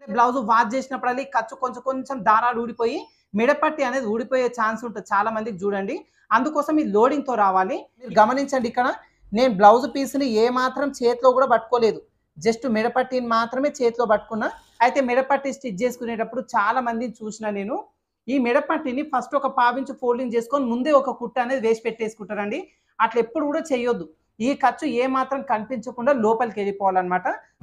Blouse wash చేసినప్పుడల్లా ఈ ఖర్చు కొంచెం కొంచెం దారాలు ఊడిపోయి మిడపట్టి అనేది ఊడిపోయే ఛాన్స్ ఉంటుంది చాలా మందికి చూడండి. అందుకోసం ఈ లోడింగ్‌తో రావాలి. మీరు గమనించండి ఇక్కడ నేను బ్లౌజ్ పీస్‌ని ఏ మాత్రం చేతిలో కూడా పట్టుకోలేదు. జస్ట్ మిడపట్టిని మాత్రమే చేతిలో పట్టుకున్నా. అయితే మిడపట్టి స్టిచ్ చేసుకునేటప్పుడు చాలా మందిని చూసినా నేను. ఈ మిడపట్టిని ఫస్ట్ ఒక పావించు ఫోల్డింగ్ చేసుకొని ముందే ఒక కుట్టు అనేది వేసి పెట్టేసుకుంటారండి. అట్లా ఎప్పుడు కూడా చేయొద్దు. ఈ ఖర్చు ఏ మాత్రం కనిపించకుండా లోపలికి వెళ్ళిపోవాలన్నమాట.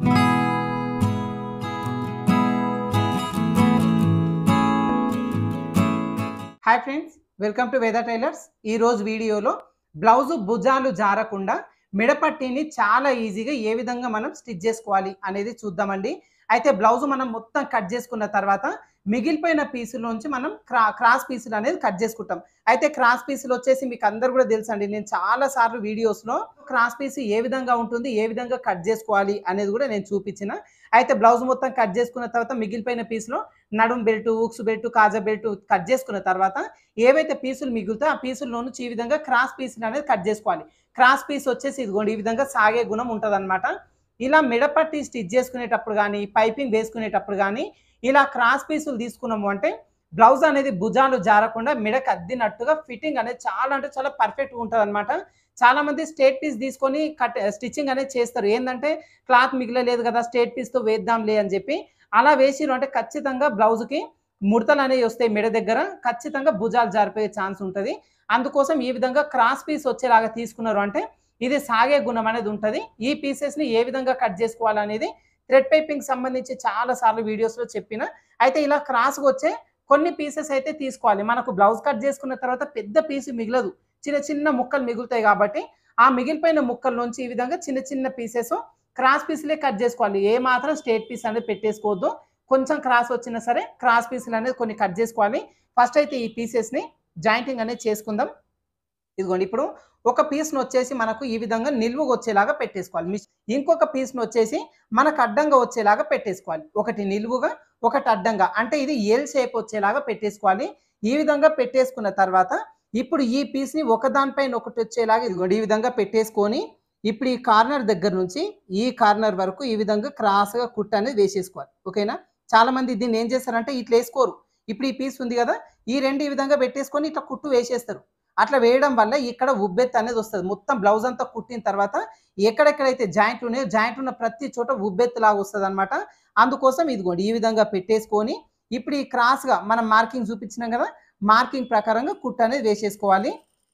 Hi friends, welcome to Veda tailors. ఈరోజు వీడియోలో బ్లౌజు భుజాలు జారకుండా మిడపట్టిని చాలా ఈజీగా ఏ విధంగా మనం స్టిచ్ చేసుకోవాలి అనేది చూద్దామండి. అయితే బ్లౌజు మనం మొత్తం కట్ చేసుకున్న తర్వాత మిగిలిపోయిన పీసులోంచి మనం క్రాస్ పీసులు అనేది కట్ చేసుకుంటాం. అయితే క్రాస్ పీసులు వచ్చేసి మీకు అందరు కూడా తెలుసండి, నేను చాలా సార్లు వీడియోస్లో క్రాస్ పీస్ ఏ విధంగా ఉంటుంది, ఏ విధంగా కట్ చేసుకోవాలి అనేది కూడా నేను చూపించిన. అయితే బ్లౌజ్ మొత్తం కట్ చేసుకున్న తర్వాత మిగిలిపోయిన పీస్లో నడుం బెల్ట్, ఉక్స్ బెల్ట్, కాజా బెల్ట్ కట్ చేసుకున్న తర్వాత ఏవైతే పీసులు మిగులుతాయో ఆ పీసుల్లో నుంచి ఈ విధంగా క్రాస్ పీసులు అనేది కట్ చేసుకోవాలి. క్రాస్ పీస్ వచ్చేసి ఇదిగోండి ఈ విధంగా సాగే గుణం ఉంటుందన్నమాట. ఇలా మిడపట్టి స్టిచ్ చేసుకునేటప్పుడు కానీ, పైపింగ్ వేసుకునేటప్పుడు కానీ ఇలా క్రాస్ పీసులు తీసుకున్నాము అంటే బ్లౌజ్ అనేది భుజాలు జారకుండా మిడకు అద్దినట్టుగా ఫిట్టింగ్ అనేది చాలా అంటే చాలా పర్ఫెక్ట్గా ఉంటుంది అనమాట. చాలా మంది స్ట్రేట్ పీస్ తీసుకొని స్టిచ్చింగ్ అనేది చేస్తారు. ఏంటంటే క్లాత్ మిగిలలేదు కదా, స్ట్రేట్ పీస్తో వేద్దాంలే అని చెప్పి అలా వేసిరు అంటే ఖచ్చితంగా బ్లౌజ్కి ముడతలు అనేవి వస్తాయి. మెడ దగ్గర ఖచ్చితంగా భుజాలు జారిపోయే ఛాన్స్ ఉంటుంది. అందుకోసం ఈ విధంగా క్రాస్ పీస్ వచ్చేలాగా తీసుకున్నారు అంటే ఇది సాగే గుణం అనేది ఉంటుంది. ఈ పీసెస్ని ఏ విధంగా కట్ చేసుకోవాలనేది థ్రెడ్ పైపింగ్ సంబంధించి చాలా సార్లు వీడియోస్లో చెప్పిన. అయితే ఇలా క్రాస్గా వచ్చే కొన్ని పీసెస్ అయితే తీసుకోవాలి. మనకు బ్లౌజ్ కట్ చేసుకున్న తర్వాత పెద్ద పీసు మిగలదు, చిన్న చిన్న ముక్కలు మిగులుతాయి. కాబట్టి ఆ మిగిలిపోయిన ముక్కల నుంచి ఈ విధంగా చిన్న చిన్న పీసెస్ క్రాస్ పీసులే కట్ చేసుకోవాలి. ఏ మాత్రం స్ట్రేట్ పీస్ అనేది పెట్టేసుకోవద్దు. కొంచెం క్రాస్ వచ్చినా సరే క్రాస్ పీసులు అనేది కొన్ని కట్ చేసుకోవాలి. ఫస్ట్ అయితే ఈ పీసెస్ని జాయింటింగ్ అనేది చేసుకుందాం. ఇదిగోండి ఇప్పుడు ఒక పీస్ను వచ్చేసి మనకు ఈ విధంగా నిలువుగా వచ్చేలాగా పెట్టేసుకోవాలి. ఇంకొక పీస్ను వచ్చేసి మనకు అడ్డంగా వచ్చేలాగా పెట్టేసుకోవాలి. ఒకటి నిలువుగా, ఒకటి అడ్డంగా, అంటే ఇది ఎల్ షేప్ వచ్చేలాగా పెట్టేసుకోవాలి. ఈ విధంగా పెట్టేసుకున్న తర్వాత ఇప్పుడు ఈ పీస్ని ఒకదానిపైన ఒకటి వచ్చేలాగా ఇదిగోండి ఈ విధంగా పెట్టేసుకొని ఇప్పుడు ఈ కార్నర్ దగ్గర నుంచి ఈ కార్నర్ వరకు ఈ విధంగా క్రాస్గా కుట్టు అనేది వేసేసుకోవాలి. ఓకేనా? చాలా మంది దీన్ని ఏం చేస్తారంటే ఇట్లా వేసుకోరు. ఇప్పుడు ఈ పీస్ ఉంది కదా, ఈ రెండు ఈ విధంగా పెట్టేసుకొని ఇట్లా కుట్టు వేసేస్తారు. అట్లా వేయడం వల్ల ఇక్కడ ఉబ్బెత్తు అనేది వస్తుంది. మొత్తం బ్లౌజ్ అంతా కుట్టిన తర్వాత ఎక్కడెక్కడైతే జాయింట్ ఉన్నాయో జాయింట్ ఉన్న ప్రతి చోట ఉబ్బెత్తు లాగా వస్తుంది అనమాట. అందుకోసం ఇదిగోండి ఈ విధంగా పెట్టేసుకొని ఇప్పుడు ఈ క్రాస్గా మనం మార్కింగ్ చూపించినాం కదా, మార్కింగ్ ప్రకారంగా కుట్టు అనేది వేసేసుకోవాలి.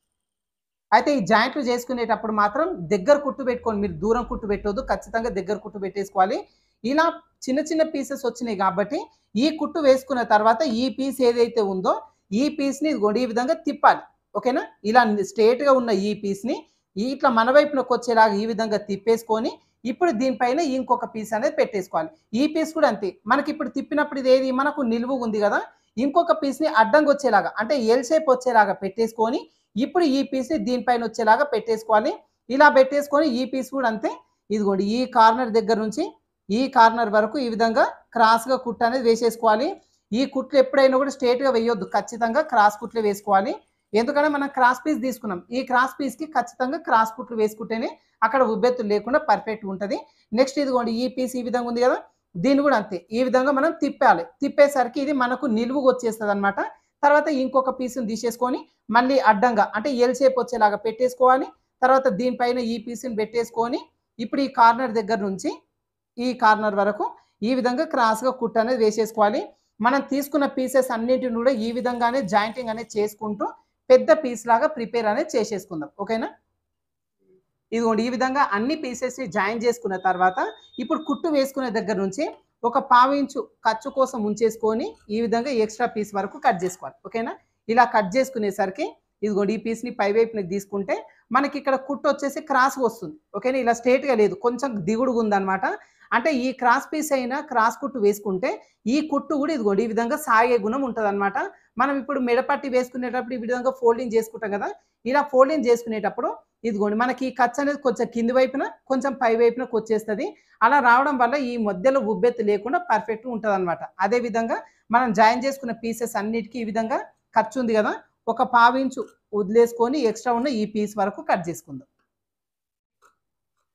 అయితే ఈ జాయింట్లు చేసుకునేటప్పుడు మాత్రం దగ్గర కుట్టు పెట్టుకోండి, మీరు దూరం కుట్టు పెట్టొద్దు, ఖచ్చితంగా దగ్గర కుట్టు పెట్టేసుకోవాలి. ఇలా చిన్న చిన్న పీసెస్ వచ్చినాయి కాబట్టి ఈ కుట్టు వేసుకున్న తర్వాత ఈ పీస్ ఏదైతే ఉందో ఈ పీస్ని ఇదిగోండి ఈ విధంగా తిప్పాలి. ఓకేనా? ఇలా స్ట్రేట్గా ఉన్న ఈ పీస్ని ఇట్లా మన వైపునకు వచ్చేలాగా ఈ విధంగా తిప్పేసుకొని ఇప్పుడు దీనిపైన ఇంకొక పీస్ అనేది పెట్టేసుకోవాలి. ఈ పీస్ కూడా అంతే. మనకి ఇప్పుడు తిప్పినప్పుడు ఇది ఏది మనకు నిలువుగా ఉంది కదా, ఇంకొక పీస్ని అడ్డంగా వచ్చేలాగా అంటే ఎల్ షేప్ వచ్చేలాగా పెట్టేసుకొని ఇప్పుడు ఈ పీస్ని దీనిపైన వచ్చేలాగా పెట్టేసుకోవాలి. ఇలా పెట్టేసుకొని ఈ పీస్ కూడా అంతే. ఇదిగోండి ఈ కార్నర్ దగ్గర నుంచి ఈ కార్నర్ వరకు ఈ విధంగా క్రాస్గా కుట్టు అనేది వేసేసుకోవాలి. ఈ కుట్లు ఎప్పుడైనా కూడా స్ట్రేట్గా వేయొద్దు, ఖచ్చితంగా క్రాస్ కుట్లే వేసుకోవాలి. ఎందుకంటే మనం క్రాస్ పీస్ తీసుకున్నాం, ఈ క్రాస్ పీస్కి ఖచ్చితంగా క్రాస్ కుట్లు వేసుకుంటేనే అక్కడ ఉబ్బెత్తులు లేకుండా పర్ఫెక్ట్గా ఉంటుంది. నెక్స్ట్ ఇదిగోండి ఈ పీస్ ఈ విధంగా ఉంది కదా, దీన్ని కూడా అంతే ఈ విధంగా మనం తిప్పాలి. తిప్పేసరికి ఇది మనకు నిలువుగా వచ్చేస్తుంది అనమాట. తర్వాత ఇంకొక పీస్ని తీసేసుకొని మళ్ళీ అడ్డంగా అంటే ఎల్ షేప్ వచ్చేలాగా పెట్టేసుకోవాలి. తర్వాత దీనిపైన ఈ పీస్ని పెట్టేసుకొని ఇప్పుడు ఈ కార్నర్ దగ్గర నుంచి ఈ కార్నర్ వరకు ఈ విధంగా క్రాస్గా కుట్టు అనేది వేసేసుకోవాలి. మనం తీసుకున్న పీసెస్ అన్నింటిని కూడా ఈ విధంగానే జాయింటింగ్ అనేది చేసుకుంటూ పెద్ద పీస్ లాగా ప్రిపేర్ అనేది చేసేసుకుందాం. ఓకేనా? ఇదిగోండి ఈ విధంగా అన్ని పీసెస్ని జాయిన్ చేసుకున్న తర్వాత ఇప్పుడు కుట్టు వేసుకునే దగ్గర నుంచి ఒక పావించు ఖర్చు కోసం ఉంచేసుకొని ఈ విధంగా ఎక్స్ట్రా పీస్ వరకు కట్ చేసుకోవాలి. ఓకేనా? ఇలా కట్ చేసుకునేసరికి ఇదిగోండి ఈ పీస్ని పైవైపునకి తీసుకుంటే మనకి ఇక్కడ కుట్టు వచ్చేసి క్రాస్గా వస్తుంది. ఓకేనా? ఇలా స్ట్రేట్గా లేదు, కొంచెం దిగుడుగా ఉందన్నమాట. అంటే ఈ క్రాస్ పీస్ అయినా క్రాస్ కుట్టు వేసుకుంటే ఈ కుట్టు కూడా ఇదిగోండి ఈ విధంగా సాగే గుణం ఉంటుంది అనమాట. మనం ఇప్పుడు మెడపట్టి వేసుకునేటప్పుడు ఈ విధంగా ఫోల్డింగ్ చేసుకుంటాం కదా, ఇలా ఫోల్డింగ్ చేసుకునేటప్పుడు ఇదిగోండి మనకి ఈ ఖర్చు అనేది కొంచెం కింది వైపున కొంచెం పై వైపునకు వచ్చేస్తుంది. అలా రావడం వల్ల ఈ మధ్యలో ఉబ్బెత్తు లేకుండా పర్ఫెక్ట్గా ఉంటుంది అనమాట. అదేవిధంగా మనం జాయిన్ చేసుకున్న పీసెస్ అన్నిటికీ ఈ విధంగా ఖర్చు ఉంది కదా, ఒక పావించు వదిలేసుకొని ఎక్స్ట్రా ఉన్న ఈ పీస్ వరకు కట్ చేసుకుందాం.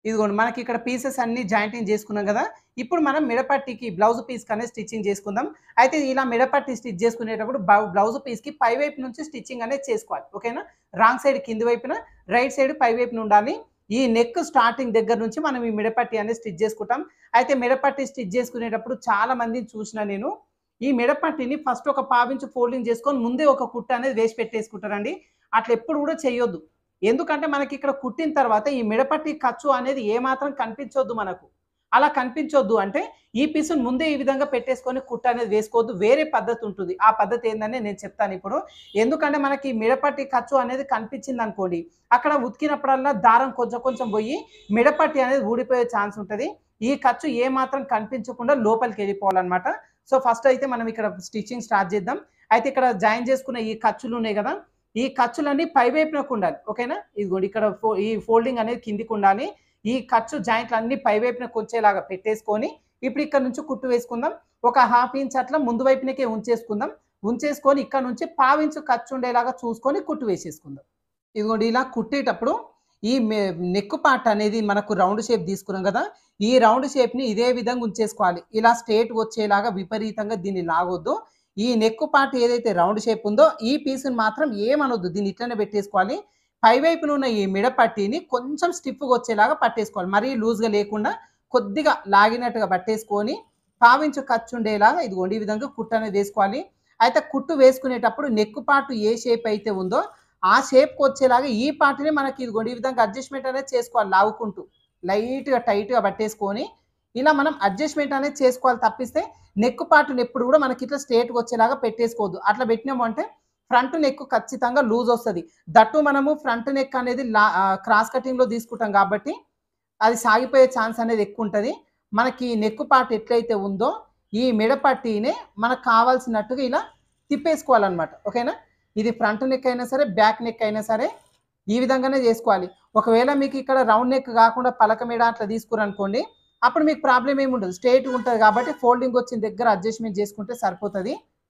ఇదిగోండి మనకి ఇక్కడ పీసెస్ అన్ని జాయింటింగ్ చేసుకున్నాం కదా. ఇప్పుడు మనం మిడపట్టికి బ్లౌజ్ పీస్కి అనేది స్టిచ్చింగ్ చేసుకుందాం. అయితే ఇలా మిడపట్టి స్టిచ్ చేసుకునేటప్పుడు బ్లౌజ్ పీస్కి పై వైపు నుంచి స్టిచ్చింగ్ అనేది చేసుకోవాలి. ఓకేనా. రాంగ్ సైడ్ కింది వైపున, రైట్ సైడ్ పై వైపున ఉండాలి. ఈ నెక్ స్టార్టింగ్ దగ్గర నుంచి మనం ఈ మిడపట్టి అనేది స్టిచ్ చేసుకుంటాం. అయితే మిడపట్టి స్టిచ్ చేసుకునేటప్పుడు చాలా మందిని చూసిన నేను ఈ మిడపట్టిని ఫస్ట్ ఒక పావించు ఫోల్డింగ్ చేసుకొని ముందే ఒక కుట్ట అనేది వేసి పెట్టేసుకుంటారండి. అట్లా ఎప్పుడు కూడా చేయొద్దు. ఎందుకంటే మనకి ఇక్కడ కుట్టిన తర్వాత ఈ మిడపట్టి ఖర్చు అనేది ఏమాత్రం కనిపించొద్దు మనకు. అలా కనిపించొద్దు అంటే ఈ పీసును ముందే ఈ విధంగా పెట్టేసుకొని కుట్ట అనేది వేసుకోవద్దు. వేరే పద్ధతి ఉంటుంది. ఆ పద్ధతి ఏందని నేను చెప్తాను ఇప్పుడు. ఎందుకంటే మనకి మిడపట్టి ఖర్చు అనేది కనిపించింది అనుకోండి, అక్కడ ఉతికినప్పుడల్లా దారం కొంచెం కొంచెం పోయి మిడపట్టి అనేది ఊడిపోయే ఛాన్స్ ఉంటుంది. ఈ ఖర్చు ఏమాత్రం కనిపించకుండా లోపలికి వెళ్ళిపోవాలన్నమాట. సో ఫస్ట్ అయితే మనం ఇక్కడ స్టిచ్చింగ్ స్టార్ట్ చేద్దాం. అయితే ఇక్కడ జాయిన్ చేసుకున్న ఈ ఖర్చులు ఉన్నాయి కదా, ఈ ఖర్చులన్నీ పై వైపునకు ఉండాలి. ఓకేనా. ఇదిగోండి ఇక్కడ ఈ ఫోల్డింగ్ అనేది కిందికి ఉండాలి. ఈ ఖర్చు జాయింట్లు అన్ని పై వైపునకు వచ్చేలాగా పెట్టేసుకొని ఇప్పుడు ఇక్కడ నుంచి కుట్టు వేసుకుందాం. ఒక హాఫ్ ఇంచ్ అట్లా ముందు వైపునకే ఉంచేసుకుందాం. ఉంచేసుకొని ఇక్కడ నుంచి పావించు ఖర్చు ఉండేలాగా చూసుకొని కుట్టు వేసేసుకుందాం. ఇదిగోండి ఇలా కుట్టేటప్పుడు ఈ నెక్ పార్ట్ అనేది మనకు రౌండ్ షేప్ తీసుకున్నాం కదా, ఈ రౌండ్ షేప్ని ఇదే విధంగా ఉంచేసుకోవాలి. ఇలా స్ట్రేట్ వచ్చేలాగా విపరీతంగా దీన్ని లాగొద్దు. ఈ నెక్ పార్ట్ ఏదైతే రౌండ్ షేప్ ఉందో ఈ పీసుని మాత్రం ఏమనొద్దు, దీన్ని ఇట్లనే పెట్టేసుకోవాలి. పై వైపున ఉన్న ఈ మిడపట్టిని కొంచెం స్టిఫ్గా వచ్చేలాగా పట్టేసుకోవాలి. మరీ లూజ్గా లేకుండా కొద్దిగా లాగినట్టుగా పట్టేసుకొని పావించు ఖర్చు ఉండేలాగా ఇదిగోండి ఈ విధంగా కుట్టు అనేది వేసుకోవాలి. అయితే కుట్టు వేసుకునేటప్పుడు నెక్ పార్ట్ ఏ షేప్ అయితే ఉందో ఆ షేప్కి వచ్చేలాగా ఈ పార్ట్ని మనకి ఇదిగోండి ఈ విధంగా అడ్జస్ట్మెంట్ అనేది చేసుకోవాలి. లాగుకుంటూ లైట్గా టైట్గా పట్టేసుకొని ఇలా మనం అడ్జస్ట్మెంట్ అనేది చేసుకోవాలి. తప్పిస్తే నెక్ పార్ట్ని ఎప్పుడు కూడా మనకి ఇట్లా స్ట్రేట్గా వచ్చేలాగా పెట్టేసుకోవద్దు. అట్లా పెట్టినాము అంటే ఫ్రంట్ నెక్ ఖచ్చితంగా లూజ్ వస్తుంది. దట్టు మనము ఫ్రంట్ నెక్ అనేది క్రాస్ కటింగ్లో తీసుకుంటాం కాబట్టి అది సాగిపోయే ఛాన్స్ అనేది ఎక్కువ ఉంటుంది. మనకి నెక్ పార్ట్ ఎట్లయితే ఉందో ఈ మిడపట్టినే మనకు కావాల్సినట్టుగా ఇలా తిప్పేసుకోవాలన్నమాట. ఓకేనా. ఇది ఫ్రంట్ నెక్ అయినా సరే బ్యాక్ నెక్ అయినా సరే ఈ విధంగానే చేసుకోవాలి. ఒకవేళ మీకు ఇక్కడ రౌండ్ నెక్ కాకుండా పలక మీద అట్లా తీసుకురనుకోండి, అప్పుడు మీకు ప్రాబ్లం ఏమి ఉండదు. స్ట్రైట్గా ఉంటుంది కాబట్టి ఫోల్డింగ్ వచ్చిన దగ్గర అడ్జస్ట్మెంట్ చేసుకుంటే సరిపోతుంది.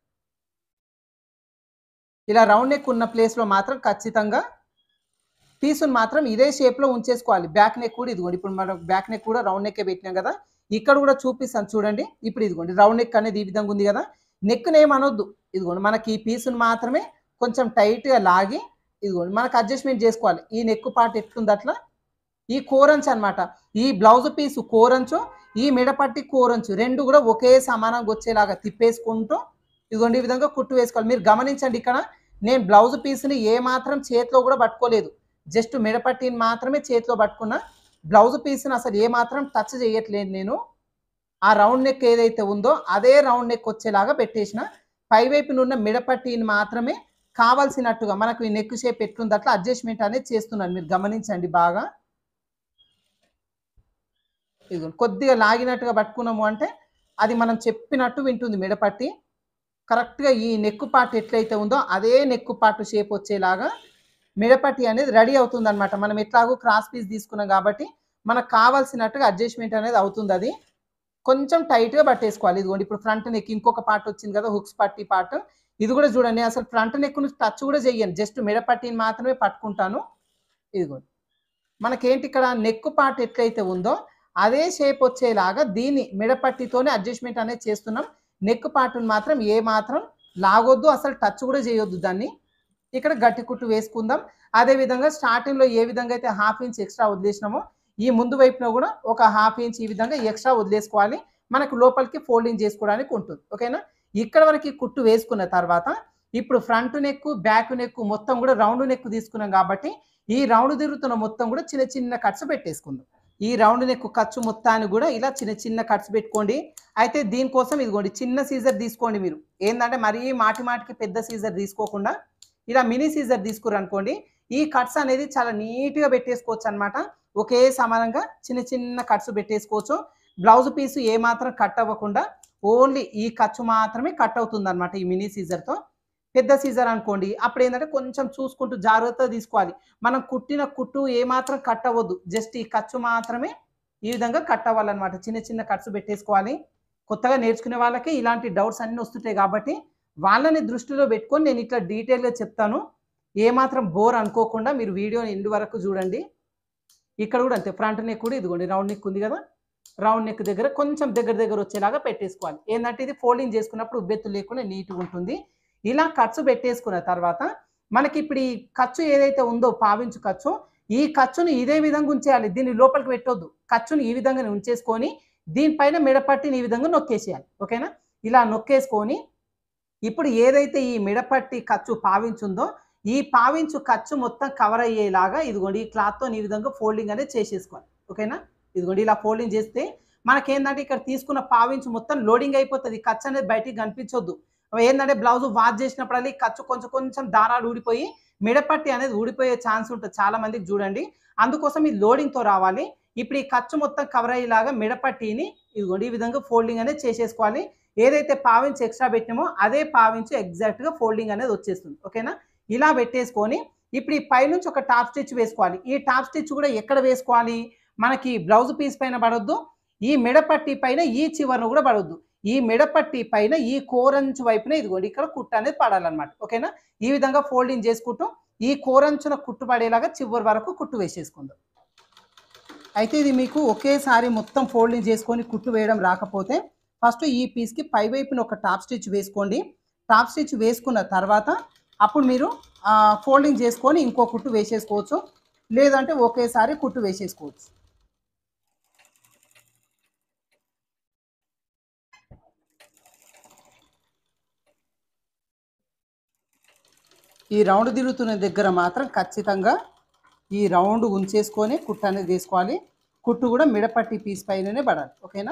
ఇలా రౌండ్ నెక్ ఉన్న ప్లేస్లో మాత్రం ఖచ్చితంగా పీసును మాత్రం ఇదే షేప్లో ఉంచేసుకోవాలి. బ్యాక్ నెక్ కూడా ఇదిగోండి ఇప్పుడు మనం బ్యాక్ నెక్ కూడా రౌండ్ నెక్కే పెట్టినాం కదా, ఇక్కడ కూడా చూపిస్తాను చూడండి. ఇప్పుడు ఇదిగోండి రౌండ్ నెక్ అనేది ఈ విధంగా ఉంది కదా, నెక్ని ఏమనొద్దు. ఇదిగోండి మనకి ఈ పీసును మాత్రమే కొంచెం టైట్గా లాగి ఇదిగోండి మనకు అడ్జస్ట్మెంట్ చేసుకోవాలి. ఈ నెక్ పార్ట్ ఎట్లుంది అట్లా ఈ కోరంచు అనమాట. ఈ బ్లౌజ్ పీసు కోరంచు, ఈ మిడపట్టి కోరంచు రెండు కూడా ఒకే సమానంగా వచ్చేలాగా తిప్పేసుకుంటూ ఇదిగోండి ఈ విధంగా కుట్టు వేసుకోవాలి. మీరు గమనించండి ఇక్కడ నేను బ్లౌజ్ పీస్ని ఏమాత్రం చేతిలో కూడా పట్టుకోలేదు, జస్ట్ మిడపట్టిని మాత్రమే చేతిలో పట్టుకున్నా. బ్లౌజ్ పీస్ని అసలు ఏమాత్రం టచ్ చేయట్లేదు నేను. ఆ రౌండ్ నెక్ ఏదైతే ఉందో అదే రౌండ్ నెక్ వచ్చేలాగా పెట్టేసిన. పైవైపున ఉన్న మిడపట్టిని మాత్రమే కావాల్సినట్టుగా మనకు ఈ నెక్ షేప్ ఎట్లుంది అట్లా అడ్జస్ట్మెంట్ అనేది చేస్తున్నాను. మీరు గమనించండి బాగా. ఇది కొద్దిగా లాగినట్టుగా పట్టుకున్నాము అంటే అది మనం చెప్పినట్టు వింటుంది మిడపట్టి. కరెక్ట్గా ఈ నెక్ పార్ట్ ఎట్లయితే ఉందో అదే నెక్ పార్ట్ షేప్ వచ్చేలాగా మిడపట్టి అనేది రెడీ అవుతుంది అనమాట. మనం ఎట్లాగో క్రాస్ పీస్ తీసుకున్నాం కాబట్టి మనకు కావాల్సినట్టుగా అడ్జస్ట్మెంట్ అనేది అవుతుంది. అది కొంచెం టైట్గా పట్టేసుకోవాలి. ఇదిగోండి ఇప్పుడు ఫ్రంట్ నెక్ ఇంకొక పార్ట్ వచ్చింది కదా, హుక్స్ పట్టి పార్ట్. ఇది కూడా చూడండి అసలు ఫ్రంట్ నెక్ నుంచి టచ్ కూడా చెయ్యను, జస్ట్ మిడపట్టిని మాత్రమే పట్టుకుంటాను. ఇదిగోండి మనకేంటి ఇక్కడ నెక్ పార్ట్ ఎట్లయితే ఉందో అదే షేప్ వచ్చేలాగా దీన్ని మిడపట్టితోనే అడ్జస్ట్మెంట్ అనేది చేస్తున్నాం. నెక్ పార్ట్ని మాత్రం ఏ మాత్రం లాగొద్దు, అసలు టచ్ కూడా చేయొద్దు దాన్ని. ఇక్కడ గట్టి కుట్టు వేసుకుందాం. అదేవిధంగా స్టార్టింగ్లో ఏ విధంగా అయితే హాఫ్ ఇంచ్ ఎక్స్ట్రా వదిలేసినామో ఈ ముందు వైపున కూడా ఒక హాఫ్ ఇంచ్ ఈ విధంగా ఎక్స్ట్రా వదిలేసుకోవాలి. మనకు లోపలికి ఫోల్డింగ్ చేసుకోవడానికి ఉంటుంది. ఓకేనా. ఇక్కడ వరకు కుట్టు వేసుకున్న తర్వాత ఇప్పుడు ఫ్రంట్ నెక్ బ్యాక్ నెక్ మొత్తం కూడా రౌండ్ నెక్ తీసుకున్నాం కాబట్టి ఈ రౌండ్ తిరుగుతున్న మొత్తం కూడా చిన్న చిన్న కట్స్ పెట్టేసుకుందాం. ఈ రౌండ్ నెక్ ఖర్చు మొత్తాన్ని కూడా ఇలా చిన్న చిన్న కట్స్ పెట్టుకోండి. అయితే దీనికోసం ఇదిగోండి చిన్న సీజర్ తీసుకోండి. మీరు ఏంటంటే మరీ మాటికి పెద్ద సీజర్ తీసుకోకుండా ఇలా మినీ సీజర్ తీసుకురు అనుకోండి, ఈ కట్స్ అనేది చాలా నీట్గా పెట్టేసుకోవచ్చు అనమాట. ఒకే సమానంగా చిన్న చిన్న కట్స్ పెట్టేసుకోవచ్చు. బ్లౌజ్ పీసు ఏమాత్రం కట్ అవ్వకుండా ఓన్లీ ఈ ఖర్చు మాత్రమే కట్ అవుతుంది అనమాట ఈ మినీ సీజర్తో. పెద్ద సీజర్ అనుకోండి అప్పుడు ఏంటంటే కొంచెం చూసుకుంటూ జాగ్రత్తగా తీసుకోవాలి. మనం కుట్టిన కుట్టు ఏమాత్రం కట్ అవ్వద్దు, జస్ట్ ఈ ఖర్చు మాత్రమే ఈ విధంగా కట్ అవ్వాలన్నమాట. చిన్న చిన్న కట్స్ పెట్టేసుకోవాలి. కొత్తగా నేర్చుకునే వాళ్ళకి ఇలాంటి డౌట్స్ అన్నీ వస్తుంటాయి కాబట్టి వాళ్ళని దృష్టిలో పెట్టుకొని నేను ఇట్లా డీటెయిల్గా చెప్తాను. ఏమాత్రం బోర్ అనుకోకుండా మీరు వీడియోని ఎండ్ వరకు చూడండి. ఇక్కడ కూడా అంతే, ఫ్రంట్ నెక్ కూడా ఇదిగోండి రౌండ్ నెక్ ఉంది కదా, రౌండ్ నెక్ దగ్గర కొంచెం దగ్గర వచ్చేలాగా పెట్టేసుకోవాలి. ఏంటంటే ఇది ఫోల్డింగ్ చేసుకున్నప్పుడు ఉబ్బెత్తు లేకుండా నీట్గా ఉంటుంది. ఇలా ఖర్చు పెట్టేసుకున్న తర్వాత మనకి ఇప్పుడు ఈ ఖర్చు ఏదైతే ఉందో పావించు ఖర్చు, ఈ ఖర్చుని ఇదే విధంగా ఉంచేయాలి. దీన్ని లోపలికి పెట్టొద్దు. ఖర్చుని ఈ విధంగానే ఉంచేసుకొని దీనిపైన మిడపట్టిని ఈ విధంగా నొక్కేసేయాలి. ఓకేనా? ఇలా నొక్కేసుకొని ఇప్పుడు ఏదైతే ఈ మిడపట్టి ఖర్చు పావించుందో ఈ పావించు ఖర్చు మొత్తం కవర్ అయ్యేలాగా ఇదిగోండి ఈ క్లాత్తో ఈ విధంగా ఫోల్డింగ్ అనేది చేసేసుకోవాలి. ఓకేనా? ఇదిగోండి ఇలా ఫోల్డింగ్ చేస్తే మనకేంటంటే ఇక్కడ తీసుకున్న పావించు మొత్తం లోడింగ్ అయిపోతుంది. ఖర్చు అనేది బయటికి కనిపించొద్దు. ఏంటంటే బ్లౌజ్ వాష్ చేసినప్పుడల్లా ఈ ఖర్చు కొంచెం దారాలు ఊడిపోయి మిడపట్టి అనేది ఊడిపోయే ఛాన్స్ ఉంటుంది చాలా మందికి చూడండి. అందుకోసం ఈ లోడింగ్తో రావాలి. ఇప్పుడు ఈ ఖర్చు మొత్తం కవర్ అయ్యేలాగా మిడపట్టిని ఇదిగోండి ఈ విధంగా ఫోల్డింగ్ అనేది చేసేసుకోవాలి. ఏదైతే పావించి ఎక్స్ట్రా పెట్టినామో అదే పావించి ఎగ్జాక్ట్గా ఫోల్డింగ్ అనేది వచ్చేస్తుంది. ఓకేనా? ఇలా పెట్టేసుకొని ఇప్పుడు ఈ పైనుంచి ఒక టాప్ స్టిచ్ వేసుకోవాలి. ఈ టాప్ స్టిచ్ కూడా ఎక్కడ వేసుకోవాలి? మనకి బ్లౌజ్ పీస్ పైన పడొద్దు, ఈ మెడపట్టి పైన ఈ చివరను కూడా పడొద్దు. ఈ మెడపట్టి పైన ఈ కోరంచు వైపున ఇదిగోండి ఇక్కడ కుట్టు అనేది పడాలన్నమాట. ఓకేనా? ఈ విధంగా ఫోల్డింగ్ చేసుకుంటూ ఈ కోరంచున కుట్టు పడేలాగా చివరి వరకు కుట్టు వేసేసుకుందాం. అయితే ఇది మీకు ఒకేసారి మొత్తం ఫోల్డింగ్ చేసుకొని కుట్టు వేయడం రాకపోతే ఫస్ట్ ఈ పీస్కి పై వైపున ఒక టాప్ స్టిచ్ వేసుకోండి. టాప్ స్టిచ్ వేసుకున్న తర్వాత అప్పుడు మీరు ఫోల్డింగ్ చేసుకొని ఇంకో కుట్టు వేసేసుకోవచ్చు, లేదంటే ఒకేసారి కుట్టు వేసేసుకోవచ్చు. ఈ రౌండ్ తిరుగుతున్న దగ్గర మాత్రం ఖచ్చితంగా ఈ రౌండ్ ఉంచేసుకొని కుట్టు అనేది వేసుకోవాలి. కుట్టు కూడా మిడపట్టి పీస్ పైననే పడాలి. ఓకేనా?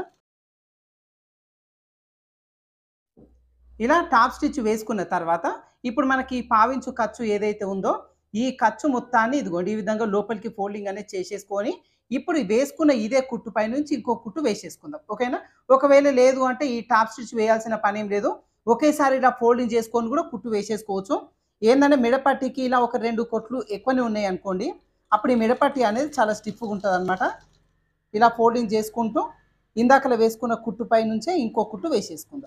ఇలా టాప్ స్టిచ్ వేసుకున్న తర్వాత ఇప్పుడు మనకి పావించు ఖర్చు ఏదైతే ఉందో ఈ ఖర్చు మొత్తాన్ని ఇదిగోండి ఈ విధంగా లోపలికి ఫోల్డింగ్ అనేది చేసేసుకొని ఇప్పుడు వేసుకున్న ఇదే కుట్టు పై నుంచి ఇంకో కుట్టు వేసేసుకుందాం. ఓకేనా? ఒకవేళ లేదు అంటే ఈ టాప్ స్టిచ్ వేయాల్సిన పని ఏం లేదు, ఒకేసారి ఇలా ఫోల్డింగ్ చేసుకొని కూడా కుట్టు వేసేసుకోవచ్చు. ఏంటంటే మిడపట్టికి ఇలా ఒక 2 కుట్లు ఎక్కువనే ఉన్నాయి అనుకోండి, అప్పుడు ఈ మిడపట్టి అనేది చాలా స్టిఫ్గా ఉంటుంది అనమాట. ఇలా ఫోల్డింగ్ చేసుకుంటూ ఇందాకలా వేసుకున్న కుట్టు పై నుంచే ఇంకో కుట్టు వేసేసుకుందాం.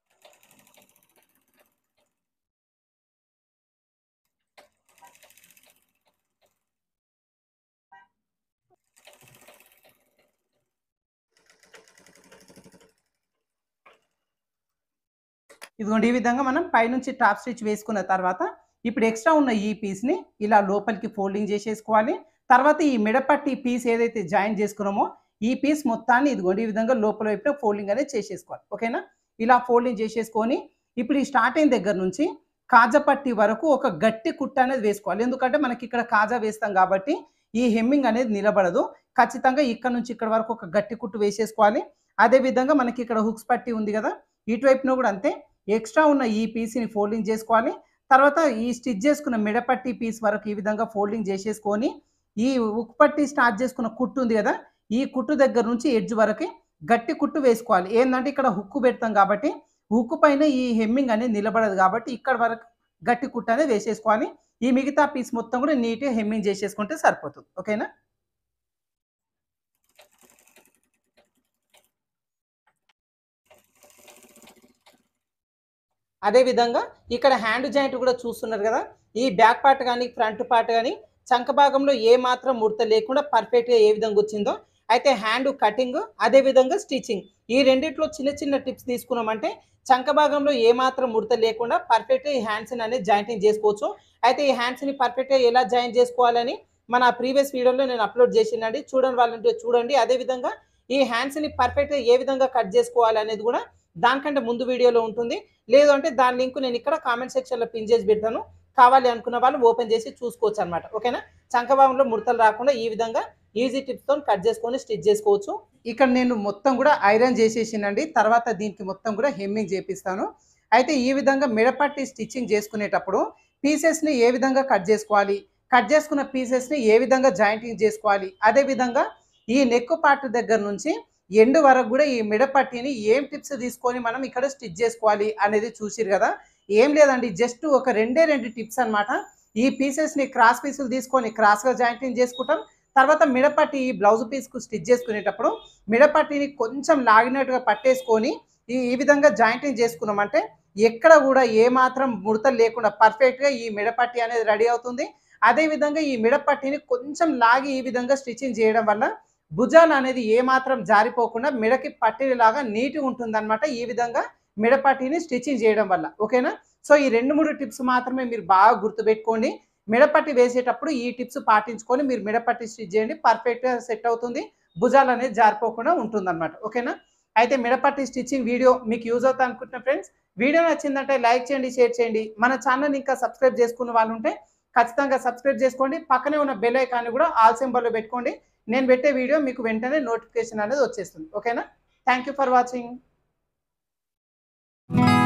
ఇదిగోండి ఈ విధంగా మనం పైనుంచి టాప్ స్టిచ్ వేసుకున్న తర్వాత ఇప్పుడు ఎక్స్ట్రా ఉన్న ఈ పీస్ని ఇలా లోపలికి ఫోల్డింగ్ చేసేసుకోవాలి. తర్వాత ఈ మిడపట్టి పీస్ ఏదైతే జాయిన్ చేసుకున్నామో ఈ పీస్ మొత్తాన్ని ఇదిగోండి ఈ విధంగా లోపల వైపున ఫోల్డింగ్ అనేది చేసేసుకోవాలి. ఓకేనా? ఇలా ఫోల్డింగ్ చేసేసుకొని ఇప్పుడు ఈ స్టార్టింగ్ దగ్గర నుంచి కాజా పట్టి వరకు ఒక గట్టి కుట్ట అనేది వేసుకోవాలి. ఎందుకంటే మనకి ఇక్కడ కాజా వేస్తాం కాబట్టి ఈ హెమ్మింగ్ అనేది నిలబడదు. ఖచ్చితంగా ఇక్కడ నుంచి ఇక్కడ వరకు ఒక గట్టి కుట్టు వేసేసుకోవాలి. అదేవిధంగా మనకి ఇక్కడ హుక్స్ పట్టి ఉంది కదా, ఇటువైపున కూడా అంతే ఎక్స్ట్రా ఉన్న ఈ పీస్ని ఫోల్డింగ్ చేసుకోవాలి. తర్వాత ఈ స్టిచ్ చేసుకున్న మిడపట్టి పీస్ వరకు ఈ విధంగా ఫోల్డింగ్ చేసేసుకొని ఈ ఉక్ పట్టి స్టార్ట్ చేసుకున్న కుట్టు ఉంది కదా, ఈ కుట్టు దగ్గర నుంచి ఎడ్జ్ వరకు గట్టి కుట్టు వేసుకోవాలి. ఏంటంటే ఇక్కడ హుక్కు పెడతాం కాబట్టి హుక్కు పైన ఈ హెమ్మింగ్ అనేది నిలబడదు కాబట్టి ఇక్కడ వరకు గట్టి కుట్టు అనేది వేసేసుకోవాలి. ఈ మిగతా పీస్ మొత్తం కూడా నీట్గా హెమ్మింగ్ చేసేసుకుంటే సరిపోతుంది. ఓకేనా? అదేవిధంగా ఇక్కడ హ్యాండ్ జాయింట్ కూడా చూస్తున్నారు కదా, ఈ బ్యాక్ పార్ట్ కానీ ఫ్రంట్ పార్ట్ కానీ చంక భాగంలో ఏ మాత్రం ముడత లేకుండా పర్ఫెక్ట్గా ఏ విధంగా వచ్చిందో అయితే హ్యాండ్ కటింగ్ అదేవిధంగా స్టిచ్చింగ్ ఈ రెండిట్లో చిన్న టిప్స్ తీసుకున్నామంటే చంక భాగంలో ఏ మాత్రం ముడత లేకుండా పర్ఫెక్ట్గా ఈ హ్యాండ్స్ని అనేది జాయింటింగ్ చేసుకోవచ్చు. అయితే ఈ హ్యాండ్స్ని పర్ఫెక్ట్గా ఎలా జాయిన్ చేసుకోవాలని మన ప్రీవియస్ వీడియోలో నేను అప్లోడ్ చేసినండి, చూడండి వాళ్ళంటే చూడండి. అదేవిధంగా ఈ హ్యాండ్స్ని పర్ఫెక్ట్గా ఏ విధంగా కట్ చేసుకోవాలి అనేది కూడా దానికంటే ముందు వీడియోలో ఉంటుంది. లేదు అంటే దాని లింక్ నేను ఇక్కడ కామెంట్ సెక్షన్లో పిన్ చేసి పెడతాను, కావాలి అనుకున్న వాళ్ళు ఓపెన్ చేసి చూసుకోవచ్చు అనమాట. ఓకేనా? చంకభాగంలో ముడతలు రాకుండా ఈ విధంగా ఈజీ టిప్స్తో కట్ చేసుకొని స్టిచ్ చేసుకోవచ్చు. ఇక్కడ నేను మొత్తం కూడా ఐరన్ చేసేసినండి, తర్వాత దీనికి మొత్తం కూడా హెమ్మింగ్ చేపిస్తాను. అయితే ఈ విధంగా మిడపట్టి స్టిచ్చింగ్ చేసుకునేటప్పుడు పీసెస్ని ఏ విధంగా కట్ చేసుకోవాలి, కట్ చేసుకున్న పీసెస్ని ఏ విధంగా జాయింటింగ్ చేసుకోవాలి, అదేవిధంగా ఈ నెక్ పార్ట్ దగ్గర నుంచి ఎండ్ వరకు కూడా ఈ మిడపట్టిని ఏం టిప్స్ తీసుకొని మనం ఇక్కడ స్టిచ్ చేసుకోవాలి అనేది చూసిరు కదా. ఏం లేదండి, జస్ట్ ఒక 2 టిప్స్ అనమాట. ఈ పీసెస్ని క్రాస్ పీసులు తీసుకొని క్రాస్గా జాయింటింగ్ చేసుకుంటాం. తర్వాత మిడపట్టి ఈ బ్లౌజ్ పీస్కు స్టిచ్ చేసుకునేటప్పుడు మిడపట్టిని కొంచెం లాగినట్టుగా పట్టేసుకొని ఈ విధంగా జాయింటింగ్ చేసుకున్నామంటే ఎక్కడ కూడా ఏ మాత్రం ముడతలు లేకుండా పర్ఫెక్ట్గా ఈ మిడపట్టి అనేది రెడీ అవుతుంది. అదే విధంగా ఈ మిడపట్టిని కొంచెం లాగి ఈ విధంగా స్టిచ్చింగ్ చేయడం వల్ల భుజాలు అనేది ఏమాత్రం జారిపోకుండా మెడకి పట్టిలాగా నీట్గా ఉంటుందన్నమాట. ఈ విధంగా మిడపట్టిని స్టిచ్చింగ్ చేయడం వల్ల. ఓకేనా? సో ఈ 2, 3 టిప్స్ మాత్రమే మీరు బాగా గుర్తుపెట్టుకోండి. మిడపట్టి వేసేటప్పుడు ఈ టిప్స్ పాటించుకొని మీరు మిడపట్టి స్టిచ్ చేయండి. పర్ఫెక్ట్‌గా సెట్ అవుతుంది. భుజాలనేది జారిపోకుండా ఉంటుందన్నమాట. ఓకేనా? అయితే మిడపట్టి స్టిచ్చింగ్ వీడియో మీకు యూజ్ అవుతా అనుకుంటున్నా ఫ్రెండ్స్. వీడియో నచ్చిందంటే లైక్ చేయండి, షేర్ చేయండి. మన ఛానల్‌ని ఇంకా సబ్స్క్రైబ్ చేసుకున్న వాళ్ళు ఉంటే ఖచ్చితంగా సబ్స్క్రైబ్ చేసుకోండి. పక్కనే ఉన్న బెల్ ఐకాన్‌ని కూడా ఆల్ సింబల్‌లో పెట్టుకోండి. నేను పెట్టే వీడియో మీకు వెంటనే నోటిఫికేషన్ అనేది వచ్చేస్తుంది. ఓకేనా? Thank you for watching.